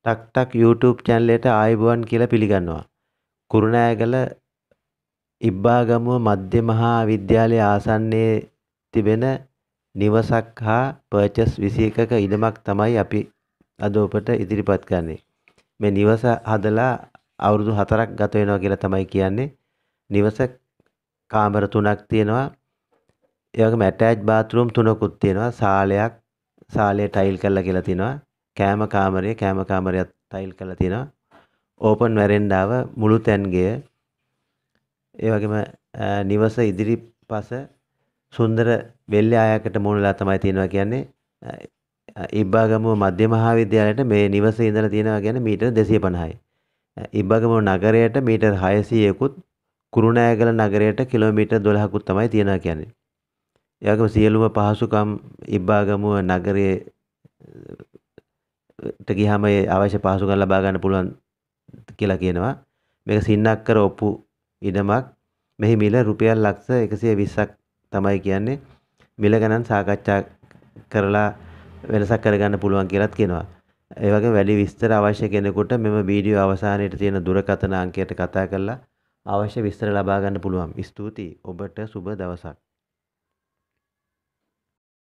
ටක් ටක් YouTube channel එකට ආයුබෝවන් කියලා පිළිගන්නවා. කුරුණෑගල ඉබ්බාගමුව මධ්‍ය මහා විද්‍යාලයේ ආසන්නයේ තිබෙන නිවසක් හා පර්චස් 21ක ඉඩමක් තමයි අපි අද ඔබට ඉදිරිපත් කරන්නේ. මේ නිවස හදලා අවුරුදු 4ක් ගත වෙනවා කියලා තමයි කියන්නේ. නිවස කාමර 3ක් තියෙනවා. ඒ වගේම ඇටැච් බාත්රූම් 3කුත් තියෙනවා. සාලය ටයිල් කරලා කියලා තියෙනවා. කෑම කාමරයත් ටයිල් කරලා තියෙනවා. ඕපන් වැරෙන්ඩාව මුළු තැන්ගය. ඒ වගේම නිවස ඉදිරිපස සුන්දර වෙල්ල ආයකට මුණලා තමයි තියෙනවා කියන්නේ. ඉබ්බාගමුව මධ්‍ය මහා විද්‍යාලයට මේ නිවසේ ඉඳලා තියෙනවා කියන්නේ මීටර 250යි. ඉබ්බාගමුව නගරයට මීටර 600කුත් කුරුණෑගල නගරයට කිලෝමීටර් 12කුත් තමයි තියෙනවා කියන්නේ. ඒ වගේම සියලුම පහසුකම් ඉබ්බාගමුව නගරයට ගියාම ඒ අවශ්‍ය පහසුකම් ලබා ගන්න පුළුවන් කියලා කියනවා. මේක සින්නක්කර ඔප්පු ඉඩමක්. මෙහි මිල රුපියල් ලක්ෂ 120ක් තමයි කියන්නේ. මිල ගණන් සාකච්ඡා කරලා වෙනසක් කරගන්න පුළුවන් කියලාත් කියනවා. ඒ වගේම වැඩි විස්තර අවශ්‍ය කෙනෙකුට මෙම වීඩියෝ අවසානයේ තියෙන දුරකථන අංකයට කතා කරලා අවශ්‍ය විස්තර ලබා ගන්න පුළුවන්. ස්තුතියි. ඔබට සුබ දවසක්.